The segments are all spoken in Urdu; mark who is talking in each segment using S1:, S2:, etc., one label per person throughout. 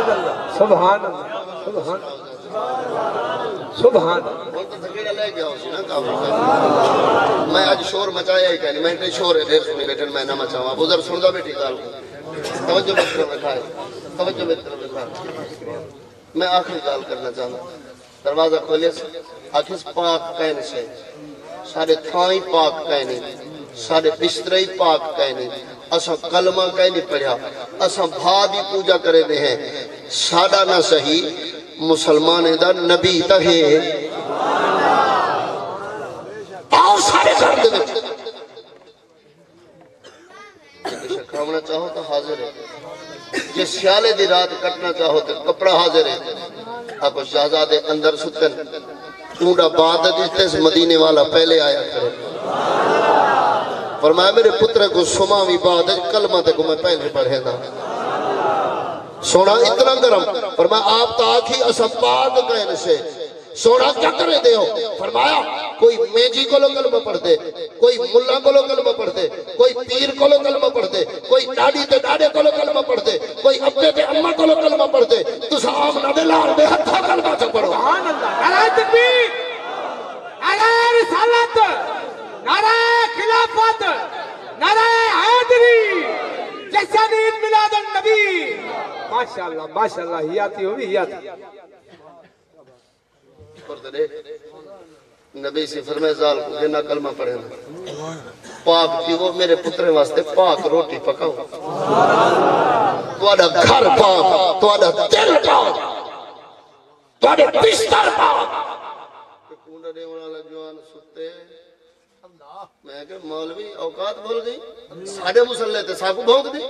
S1: سبحان اللہ سبحان سبحان
S2: میں آج شور مچایا ہی کہنی میں شور ہے دیر سنی بیٹھن میں نہ مچاوا بزر سن دا بیٹھی گال توجہ میں طرف رکھا ہے توجہ میں طرف رکھا ہے میں آخری گال کرنا چاہتا دروازہ کھولے سے آخس پاک کہنے سے سارے تھائیں پاک کہنے سارے بسترئی پاک کہنے اساں کلمہ کہنے پڑھا اساں بھادی پوجا کرے دے ہیں سادہ نہ صحیح مسلمان دا نبی تہے آؤ سارے گھر دے بچے کھاونا چاہو تو حاضر ہے جس سیالے دی رات کٹنا چاہو تو کپڑا حاضر ہے آپ شہزادے اندر ستن ٹونڈا بعد دیتے اس مدینے والا پہلے آیا کرے فرمایا میرے پتر کو سماوی بعد کلمہ تے کو میں پہلے پڑھے دا سونا اتنا گرم فرمایا آپ تاکھی اسا بعد کہنے سے سونا کیا کرے دے ہو فرمایا کوئی میجی کو لو کلمہ پڑھ دے کوئی ملہ کو لو کلمہ پڑھ دے کوئی پیر کو لو کلمہ پڑھ دے کوئی ڈاڑی تے ڈاڑے کو لو کلمہ پڑھ دے کوئی ابے تے اممہ کو لو کلمہ پڑھ دے تو صاحب نبی لال دے ہتھا کلمہ سے پڑھو
S1: سبحان اللہ نعرہ تکبیر نعرہ رسالت نعرہ خلافت نعرہ حیدری جشن عید میلاد النبی ماشاءاللہ ہی آتی ہوئی ہی آتی
S2: نبی سے فرمائے زال کو کہ نہ کلمہ پڑھے نا پاک تھی وہ میرے پترے واسطے پاک روٹی پکاؤ تو آدھا گھر پاک تو آدھا دل پاک تو آدھا بستر پاک کونڈا دے والا جوان ستے میں کہ مولوی اوقات بول گئی ساڑھے مسلح تے ساکو بھونک دی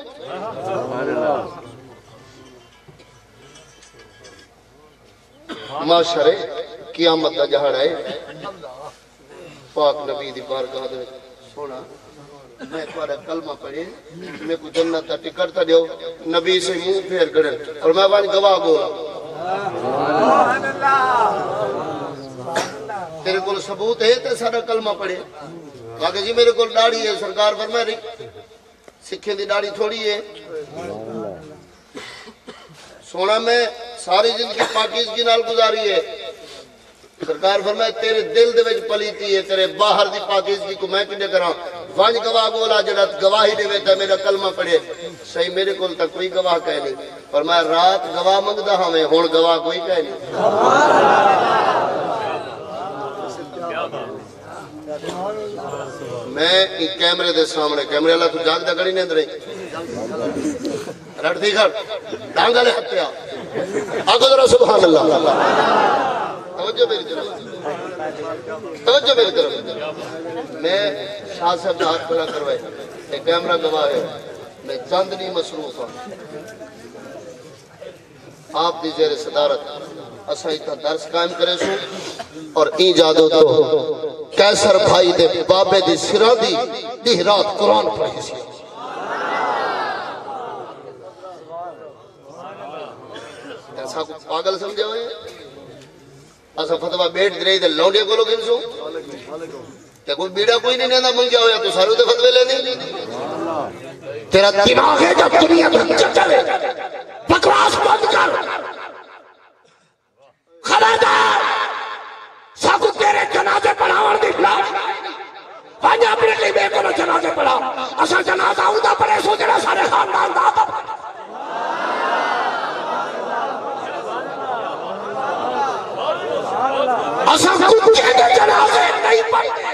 S2: معاشرے قیامت دا جہاڑ ہے پاک نبی دی بارگاہ دے سونا میں تمہارا کلمہ پڑھے میں کو جنت تا ٹکٹ تا دیو نبی سے منہ پھیر کرے اور میں وہاں گواہ بولا تیرے کول ثبوت ہے تے سارا کلمہ پڑھے کہا جی میرے کول داڑھی ہے سرکار فرمائے رہی سکھیں دی داڑھی تھوڑی ہے سونا میں ساری زندگی پاکیزگی نال گزاری ہے سرکار فرمائے تیرے دل دے وچ پلیتی ہے تیرے باہر دی پاکیزگی کو میں کنے کراں وانج گواہ گولا جڑا گواہی دے وچ میرا کلمہ پڑھے صحیح میرے کول تک کوئی گواہ کہے نہیں فرمایا رات گواہ منگدا ہمیں ہن گواہ کوئی کہے نہیں میں کیمرے دے سامنے کیمرے اللہ تو جاگ دا گڑی نہیں اندر رٹ دی گھر ڈانگا لے ہتے آگو ذرا سبحان اللہ توجہ میری طرف توجہ میری طرف میں شاہ صاحب نے ہاتھ کھلا کروائے ایک کیمرہ گواہ ہے میں چند نہیں مصروف ہوں آپ دی زیر صدارت اسا اتنا درس قائم کرے سو اور این جادو تو کیسر بھائی دے بابے دی سرا دی دیہ رات قرآن پڑھی سی ایسا کو پاگل سمجھے ہوئے ایسا فتوہ بیٹھ درہی دے لونڈے کو لوگ انسو کہ کوئی بیڑا کوئی نہیں نیندہ منگیا ہویا تو سارے دے فتوے لے نہیں تیرا دماغ ہے جب دنیا میں چلے بکواس بند کر خبردار ساکو تیرے جنازے پڑھاوڑ دی خلاف پانجا اپنے کئی بے کو جنازے پڑھا اسا جنازہ ہوتا پڑے سو جڑا سارے خاندان دا آتا پڑھا اسا کچھے دے جنازے نہیں پڑھتے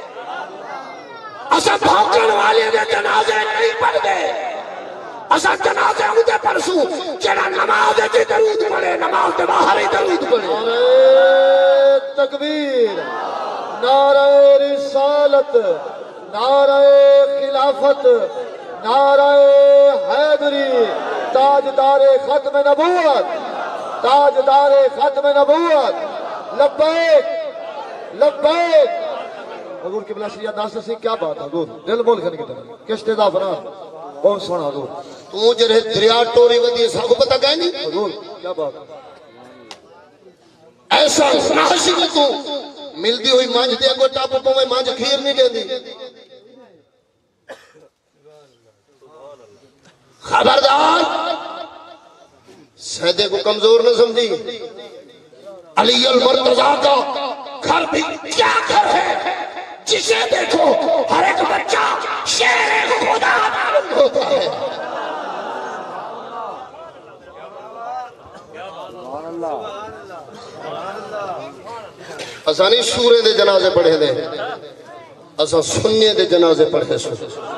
S2: اسا بھوکن والے دے جنازے نہیں پڑھتے اسا جنازے ہوتے پرسو جڑا نماز دے درود پڑھے نماز دے باہر ہی درود پڑھے
S3: نعرہ تکبیر نعرہ رسالت نعرہ خلافت نعرہ حیدری تاجدار ختم نبوت تاجدار ختم نبوت لبیک لبیک حضور قبلہ شریعہ ناصر سے کیا بات ہے حضور دل بول کرنے کی طرح کشتے دا فران بہت سونا حضور
S2: تو جرے دریا ٹوری ودی ساکو پتہ گئے نہیں
S3: حضور کیا بات ہے
S2: ایسا ناشی کو تو ملدی ہوئی مانج دیا کو ٹاپو پہ میں مانج کھیر نہیں دے دی خبردار سیدے کو کمزور نہ سمجھی، علی المرتضیٰ کا گھر بھی کیا گھر ہے، جسے دیکھو ہر ایک بچہ شیر خدا معلوم ہوتا ہے۔ اسا نہیں سورے دے جنازے پڑھے دے، اسا سننے دے جنازے پڑھے سو۔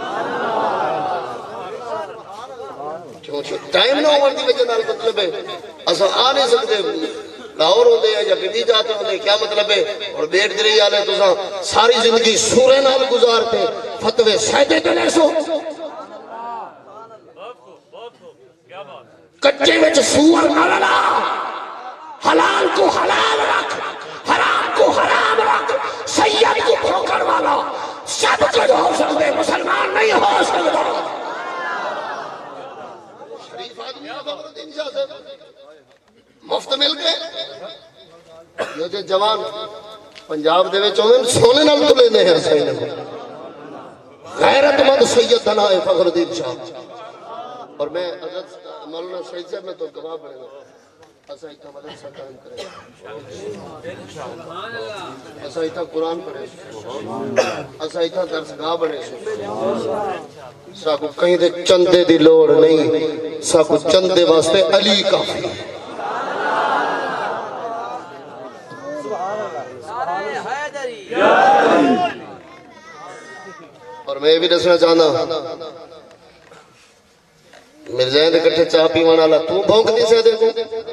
S2: ٹائم نہ ہونے کی وجہ نال مطلب ہے اسا آ نہیں سکتے، لاہور ہوندے ہیں یا کدی جاتے ہوندے، کیا مطلب ہے؟ اور بیٹھ دری آلے تو ساری زندگی سورے نال گزارتے، فتوے سیدے دلے سو، کچے وچ سور نہ لڑا، حلال کو حلال رکھ، حرام کو حرام رکھ، سید کو بھوکر والا سب کچھ ہو سکتے، مسلمان نہیں ہو سکتا۔ شریف آدمی فخر الدین شاہ صاحب مفت مل گئے، یہ جو جوان پنجاب دے وچ ہوندے سونے نال تلے نے ہیں سینے کو، غیرت مند سید تنائے فخر الدین شاہ۔ اور میں حضرت مولانا سعید صاحب میں تو گواہ بنے گا، اسا ایتھا مدرسہ قائم کرے، اسا ایتھا قرآن پڑھے، اسا ایتھا درسگاہ بنے، ساکو کہیں دے چندے دی لوڑ نہیں، ساکو چندے واسطے علی کافی۔ اور میں بھی دسنا چاہنا، مرزائیں دے کٹھے چاہ پیوان آلا تو بھونک دی سے دیکھو،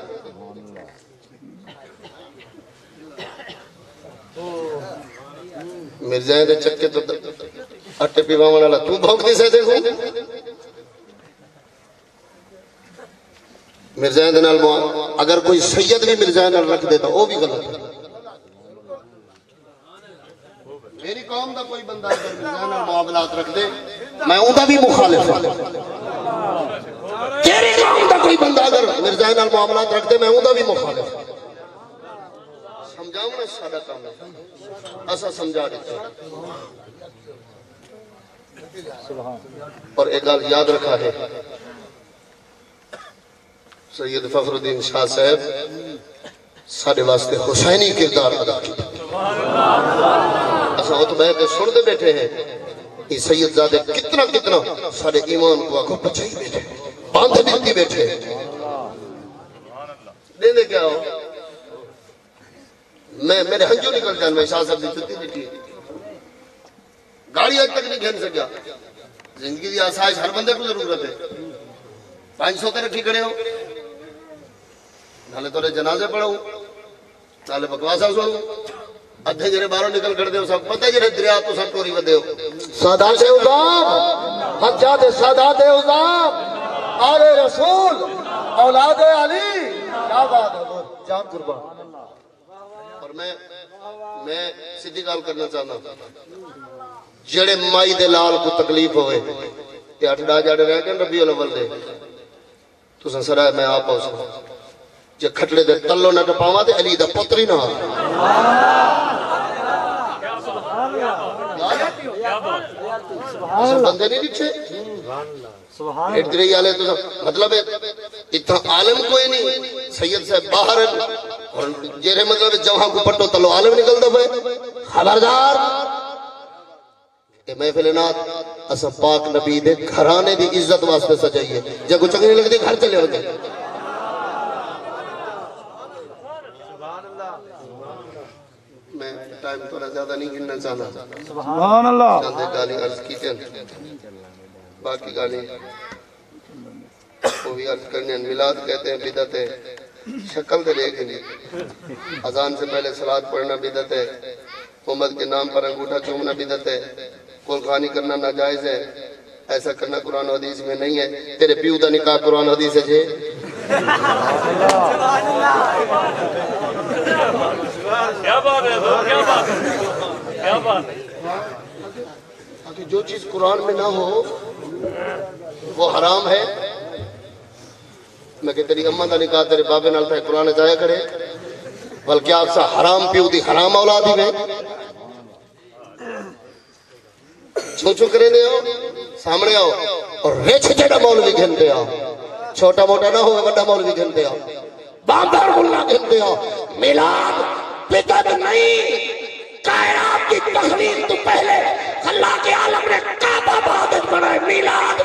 S2: مرزائیں دے چکے تو اٹھے پیوان آلا تو بھونک دی سے دیکھو، مرزائیں دے نال اگر کوئی سید بھی مرزائیں نال رکھ دیتا وہ بھی غلط ہے۔ میری قوم دا کوئی بندہ اگر مرزائیں نال معاملات رکھ دے میں اون دا بھی مخالف ہوں، تیری قوم دا کوئی بندہ اگر مرزائیں نال معاملات رکھ دے میں اون دا بھی مخالف ہوں۔ سمجھاؤں نا سادہ کام ہے، ایسا سمجھا دیتا اور ایک گال یاد رکھا ہے، سید فخر الدین شاہ صاحب سارے واسطے حسینی کردار ادا کیا۔ ایسا اتباہ کے سن دے بیٹھے ہیں، یہ سید زادے کتنا کتنا سارے ایمان کو آگو بچائی بیٹھے، باندھ دیتی بیٹھے، دینے کیا ہو؟ میرے ہنجو نکل جان، میں شاہ صاحب دی چھتی بیٹھی گاڑی آج تک نہیں گھن سکیا۔ زندگی دی آسائش ہر بندے کو ضرورت ہے، 500 تے رکھی کھڑے ہو، نالے تو جنازے پڑھو، نالے بکواسا سنو، ادھے جرے باہروں نکل کر دے ہو، سب پتہ جرے دریا تو سب ٹوری ودے ہو۔
S3: سادات عظام، حجات سادات عظام، آل رسول، اولاد علی، کیا بات ہے، جان قربان۔
S2: اور میں سیدھی گال کرنا چاہنا، جڑے مائی دے لال کو تکلیف ہوئے تے اٹھڑا جاڑے رہ گئے ربیع الاول دے تو سنسرائے میں آپ ہو سکتا جے کھٹڑے دے تلو نہ ٹپاواں تے علی دا پتری نہ بندے نہیں لکھے ایک دری آلے تو مطلب ہے اتنا عالم کوئی نہیں، سید صاحب باہر اور جیرے مطلب جوہاں کو پٹو تلو عالم نکل دے بھائی خبردار۔ کہ محفل نات اسا پاک نبی دے گھرانے دی عزت واسطے سجائیے، جب کچھ چنگی لگتی گھر چلے ہو جائے۔ میں ٹائم تھوڑا زیادہ نہیں گننا چاہنا،
S3: سبحان اللہ،
S2: چاندے گالی عرض کی تھے، باقی گالی وہ بھی عرض کرنے میلاد کہتے ہیں بدعت ہے، شکل دے لے کے نہیں، اذان سے پہلے صلاۃ پڑھنا بدعت ہے، امت کے نام پر انگوٹھا چومنا بدعت ہے، قربانی کرنا ناجائز ہے، ایسا کرنا قرآن و حدیث میں نہیں ہے، تیرے پیو دا نکاح قرآن و حدیث ہے۔
S4: کیا بات ہے، کیا بات ہے، کیا بات ہے۔
S2: کہ جو چیز قرآن میں نہ ہو وہ حرام ہے۔ میں کہ تیری اماں دا نکاح تیرے بابے نال تھا قرآن جایا کرے، بلکہ آپ سا حرام پیو دی حرام اولادی میں چھو کرے دے ہو، سامنے آؤ اور ریچھ جڑا مولوی گھنتے آؤ، چھوٹا موٹا نہ ہوئے بڑا مولوی گھنتے ہو بامبر ملا گھنتے ہو میلاد بدعت نہیں کائنات کی تخلیق تو پہلے اللہ کے عالم نے کعبہ عبادت بنائے میلاد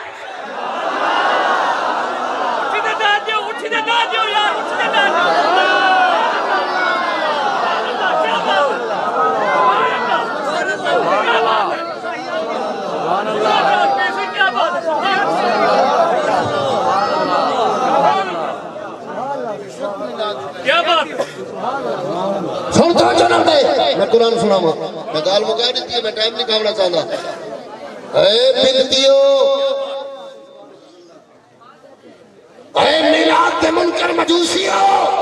S4: اٹھنے نہ دیو یار اٹھنے نہ دیو کیا بات
S2: سنتا جنم دے میں قرآن سنا ہوں میں گال مکا دیتی ہے میں ٹائم نہیں کامنا چاہتا اے بنتیو اے میلاد کے منکر مجوسیو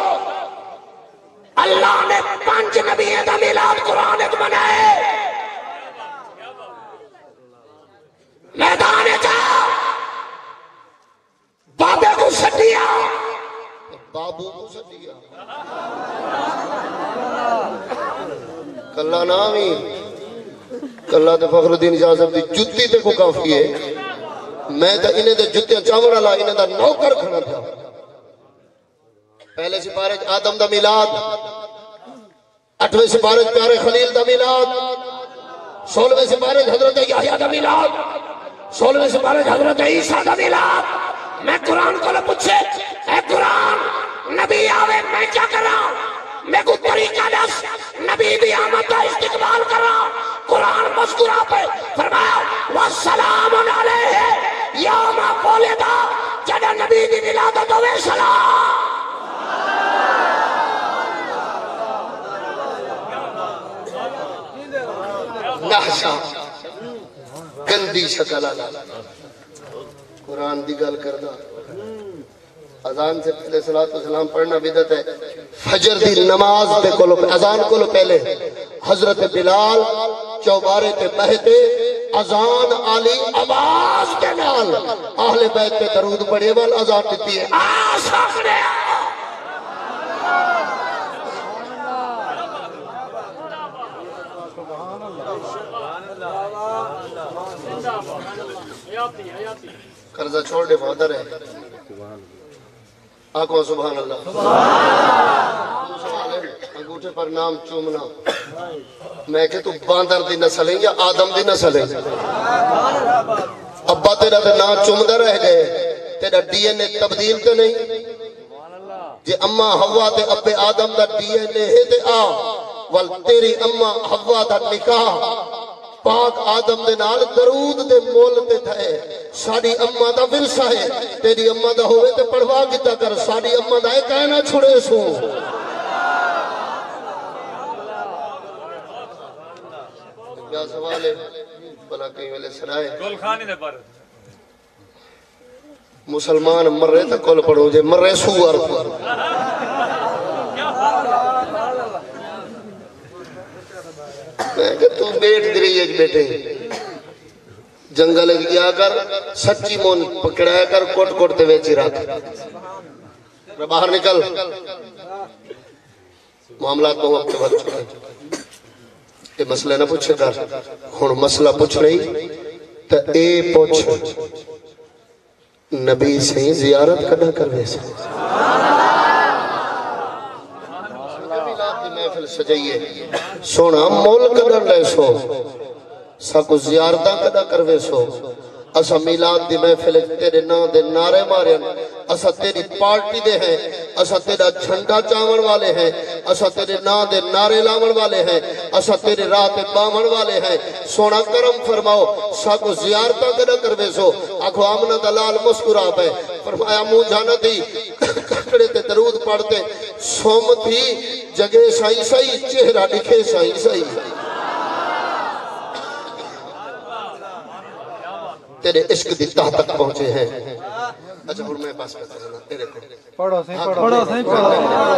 S2: اللہ نے 5 نبی دا میلاد قرآن بنائے میدان جا بابے کو سٹیا بابو کو سٹیا کلہ نامی کلہ تے فخر الدین شاہ صاحب دی جتی تے کو کافی ہے میں تا انہیں دے جتیاں چاوڑا لا انہیں دا نوکر کھڑا تھا پہلے سپارے آدم دا میلاد 8ویں سپارے پیارے خلیل دا میلاد 16ویں سپارے حضرت یحییٰ دا میلاد 16ویں سپارے حضرت عیسیٰ دا میلاد میں قرآن کو لے پوچھے اے قرآن نبی آوے میں کیا کرا میں کو طریقہ دس نبی بھی آمد کا استقبال کرا قرآن مذکورہ پہ فرمایا وَالسَّلَامُ عَلَيْهِ یوم ولد جدہ نبی دی ولادت ہوئے سلام نحشا گندی شکل آلا قرآن دی گل کردہ اذان سے پہلے صلاۃ والسلام پڑھنا بدعت ہے فجر دی نماز پہ کولو اذان کولو پہلے حضرت بلال چوبارے تے بہتے اذان علی آواز کے نال اہل بیت پہ درود پڑھے وال اذان دیتی ہے آساکھنے قرضہ چھوڑ دے بہتر ہے آقا سبحان اللہ انگوٹھے پر نام چومنا میں کہ تو باندر دی نسل ہے یا آدم دی نسل ہے ابا تیرا تے نام چومدہ رہ گئے تیرا ڈی این اے تبدیل تے نہیں جے اما ہوا تے ابے آدم دا ڈی این اے ہے تے آ وال تیری اما ہوا دا نکاح پاک آدم دے نال درود دے مول تے تھے ساڑی اممہ دا ورثہ ہے تیری اممہ دا ہوئے تے پڑھوا گتا کر ساڑی اممہ دا ایک کہنا چھڑے سو کیا سوال ہے بلا کہیں والے سرائے
S4: گول خانی دے پر
S2: مسلمان مر رہے تھے کل پڑھو جے مر رہے سو عرف میں کہ تو بیٹ دری ایک بیٹے جنگل گیا کر سچی مون پکڑایا کر کوٹ کوٹ تے ویچی رکھ باہر نکل معاملات کو وقت وقت چھوڑا یہ مسئلہ نہ پوچھے کر ہون مسئلہ پوچھ نہیں تا اے پوچھ نبی سے زیارت کرنا کر ویسے محفل سجائیے سونا مول کدر لے سو ساکو زیارتہ کدہ کروے سو اسا میلاد دی محفل تیرے نا دے نعرے مارے اسا تیری پارٹی دے ہیں اسا تیرا جھنڈا چاون والے ہیں اسا تیرے نا دے نعرے لاون والے ہیں اسا تیرے رات باون والے ہیں سونا کرم فرماؤ ساکو زیارتہ کدہ کروے سو آکھو آمنہ دلال مسکرا پہ فرمایا منہ جانا تھی ککڑے تے درود پڑھتے سوم تھی جگہ سائی سائی چہرہ دکھے سائی سائی تیرے عشق دی تہ تک پہنچے ہیں اچھا اور میں پاس کرتا ہوں تیرے کو
S3: پڑھو صحیح پڑھو صحیح پڑھو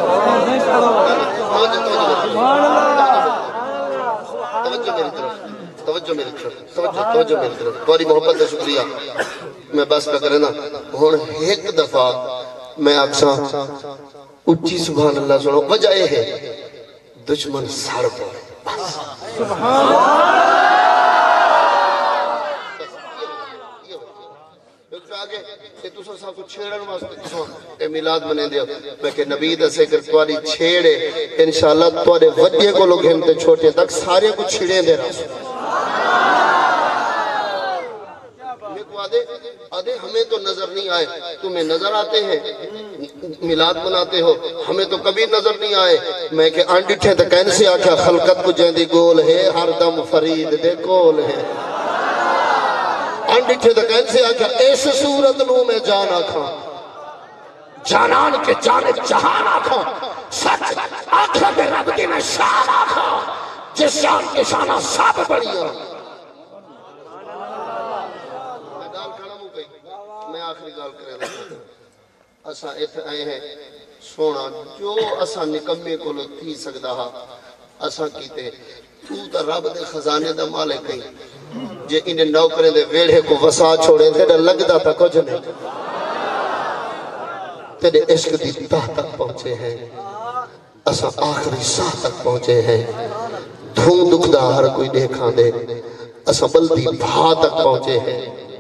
S2: توجہ میری طرف توجہ میری طرف بڑی محبت ہے شکریہ میں بس کا کرے نا ہون ایک دفعہ میں آکساں اچھی سبحان اللہ سنو وجہ یہ ہے دشمن سار پر سبحان اللہ کہ تو تسا سب کو چھیڑن واسطے کسوں اے میلاد منے دیو میں کہ نبی دسے کر تواڈی چھیڑے انشاءاللہ تواڈے وڈے کو لوگ ہم تے چھوٹے تک سارے کو چھڑیں دے رہا آدھے ہمیں تو نظر نہیں آئے تمہیں نظر آتے ہیں میلاد مناتے ہو ہمیں تو کبھی نظر نہیں آئے میں کہ انڈٹھے تو کہنے سے آکھا خلقت کو جیندی گول ہے ہر دم فرید دے کول ہے انڈٹھے تو کہنے سے آکھا اس صورت نو میں جان آکھا جانان کے جانب جہان آکھا سچ آکھا بے رب دی میں شان آکھا جس شان کے شانہ سب بڑیاں میں آخری گال کرے رہا اسا ایتھے آئے ہیں سونا جو اسا نکمے کو لو تھی سکتا ہا اسا کیتے تو تا رب دے خزانے دا مالک کہیں جے انہیں نوکریں دے ویڑے کو وسا چھوڑے تیرے لگدا تا کچھ نہیں تیرے عشق دی تاہ تک پہنچے ہیں اسا آخری ساہ تک پہنچے ہیں دھون دکھدا ہر کوئی دیکھاں دے اسا بلدی بھا تک پہنچے ہیں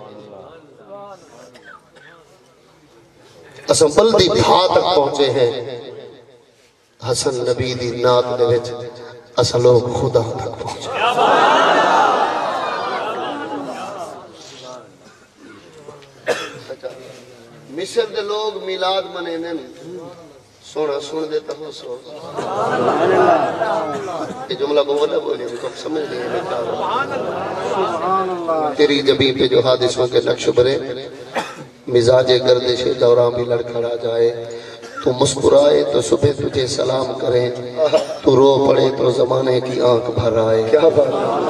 S2: اسا بلدی بھا تک پہنچے ہیں حسن نبی دی نات دے وچ اسا لوگ خدا تک پہنچے مصر دے لوگ میلاد منینے سونا سن دیتا ہوں سو یہ جملہ کو بولا بولی ہم کو سمجھ لئے تیری جبیں پہ جو حادثوں کے نقش برے مزاج گردش دوران بھی لڑکھڑا جائے تو مسکرائے تو صبح تجھے سلام کریں تو رو پڑے تو زمانے کی آنکھ بھر آئے کیا بات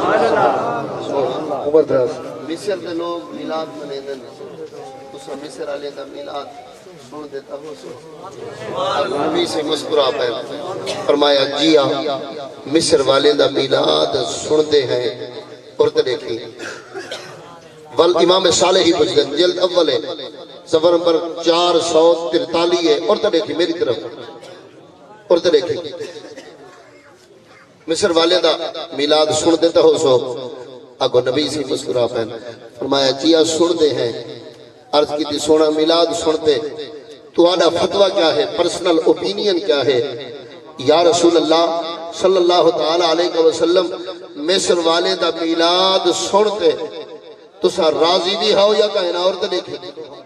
S2: مصر دے لوگ میلاد منیدن اسا مصر علیہ دا میلاد سن دیتا ہو سو نبی سے مسکرا پہ فرمایا جیا مصر والے دا میلاد سن دے ہیں اور دیکھیں والامام صالحی بجدن جلد اول ہے سفر نمبر 443 ہے اور تو دیکھیں میری طرف اور تو دیکھیں مصر والے دا میلاد سن دیتا ہو سو آگو نبی سے مسکرا پہن فرمایا جیا سن دے ہیں عرض کی تھی سونا میلاد سنتے تو آدھا فتوہ کیا ہے پرسنل اوپینین کیا ہے یا رسول اللہ صلی اللہ تعالیٰ علیہ وسلم مصر والے دا میلاد سنتے تو سا راضی بھی ہو یا کہنا اور تو دیکھیں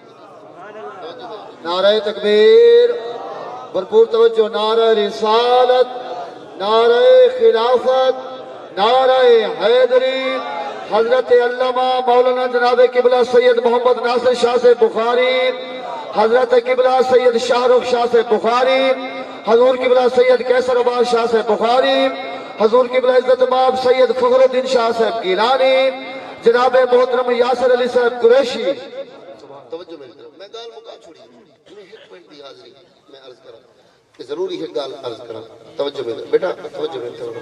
S3: نعرہ تکبیر بھرپور توجہ نعرہ رسالت نعرہ خلافت نعرہ حیدری حضرت علامہ مولانا جناب قبلہ سید محمد ناصر شاہ سے بخاری حضرت قبلہ سید شاہ رخ شاہ سے بخاری حضور قبلہ سید کیسر عباس شاہ سے بخاری حضور قبلہ عزت مآب سید فخر الدین شاہ صاحب گیلانی جناب محترم یاسر علی صاحب قریشی
S2: توجہ میری طرف میں گال مکا چھوڑی میں ایک پوائنٹ دی حاضری میں عرض کرا کہ ضروری ہے گال عرض کرا توجہ میری طرف بیٹا توجہ میری طرف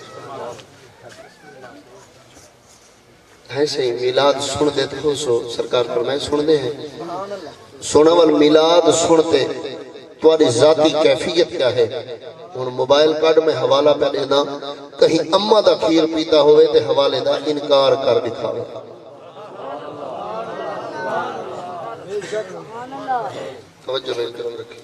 S2: ہے صحیح میلاد سن دیتے ہو سو سرکار فرمائے سن دے ہیں سونا وال میلاد سنتے تمہاری ذاتی کیفیت کیا ہے ان موبائل کارڈ میں حوالہ پہ دینا کہیں اممہ دا کھیر پیتا ہوئے تے حوالے دا انکار کر دکھاوے توجہ میری طرف رکھیں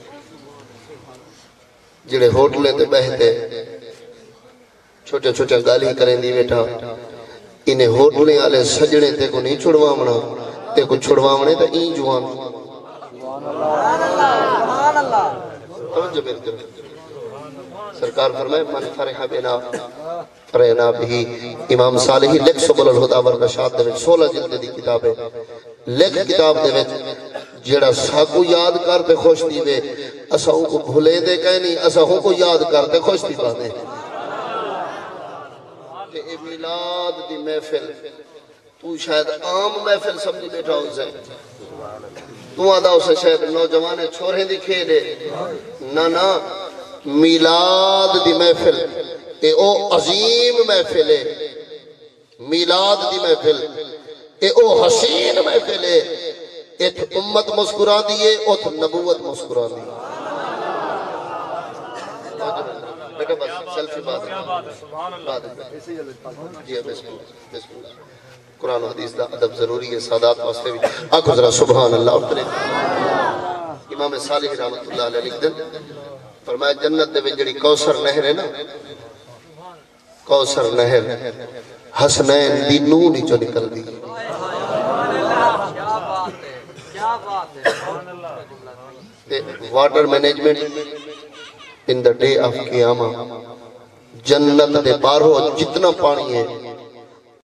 S2: جڑے ہوٹلیں تے بہتے چھوٹے چھوٹے گالی کریں دی بیٹا انہیں ہوٹلیں آلے سجڑے تے کو نہیں چھڑوامنا تے کو چھڑوامنے تے این جوان توجہ میری طرف سرکار فرمائے من فرح بنا فرحنا بھی امام صالحی لکھ سبل الہدا والرشاد دے وچ 16 جلد دی کتاب ہے لکھ کتاب دے وچ جیڑا ساکو یاد کرتے خوش دی وے اسا ہوں کو بھولے دے کہنی اسا ہوں کو یاد کرتے خوش دی پاتے کہ اے میلاد دی محفل تو شاید عام محفل سمجھ بیٹھا ہو سے تو آدھا اسے شاید نوجوانے چھوڑیں دی کھیلے نا میلاد دی محفل اے او عظیم محفل ہے میلاد دی محفل اے او حسین محفل ہے ایت امت مسکرا دیئے اوت نبوت مسکرا دیئے بیٹا بس سیلفی بات ہے جی بسم اللہ قرآن و حدیث دا ادب ضروری ہے سادات واسطے بھی آکھو ذرا سبحان اللہ اٹھنے امام صالح رحمت اللہ علیہ لکھ دن فرمایا جنت دے میں جڑی کوثر نہر ہے نا کوثر نہر حسنین دی نون ہی جو نکل دی water management in the day of قیامہ جنت دے بارہو جتنا پانی ہے